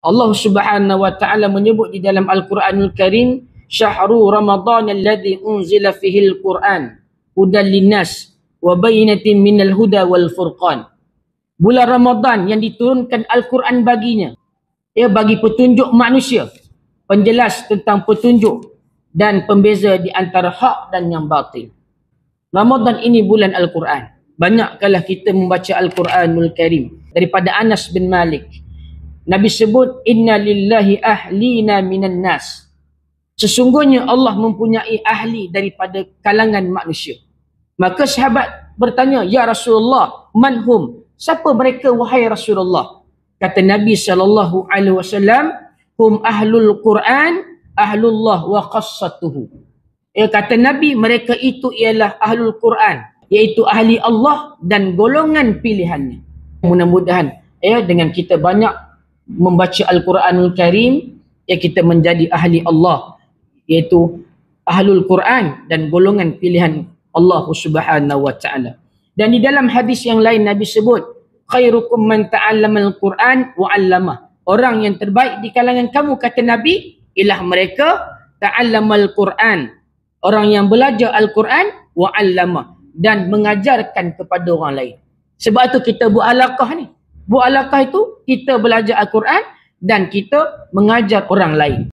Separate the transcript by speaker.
Speaker 1: Allah Subhanahu wa taala menyebut di dalam Al-Quranul Karim, "Syahrul Ramadan alladzi unzila fihi al-Quran hudan linnas wa bayyinatin minal huda wal furqan." Bulan Ramadan yang diturunkan Al-Quran baginya, bagi petunjuk manusia, penjelas tentang petunjuk dan pembeza di antara hak dan yang batil. Ramadan ini bulan Al-Quran. Banyakkanlah kita membaca Al-Quranul Karim. Daripada Anas bin Malik, Nabi sebut, "Inna lillahi ahlina minan nas." Sesungguhnya Allah mempunyai ahli daripada kalangan manusia. Maka sahabat bertanya, "Ya Rasulullah, manhum?" Siapa mereka wahai Rasulullah? Kata Nabi SAW, "Hum ahlul Quran, ahlullah wa qassatuhu." Kata Nabi, mereka itu ialah ahlul Quran, iaitu ahli Allah dan golongan pilihannya. Mudah-mudahan dengan kita banyak membaca Al-Quranul Karim, kita menjadi ahli Allah, iaitu ahlul Quran dan golongan pilihan Allah Subhanahu wa taala. Dan di dalam hadis yang lain Nabi sebut, "Khairukum man ta'allamal Quran wa 'allamah." Orang yang terbaik di kalangan kamu, kata Nabi, ialah mereka ta'allamal Quran, orang yang belajar Al-Quran, wa 'allamah, dan mengajarkan kepada orang lain. Sebab itu kita buat alaqah ni. Buat alaqah itu kita belajar Al-Quran dan kita mengajar orang lain.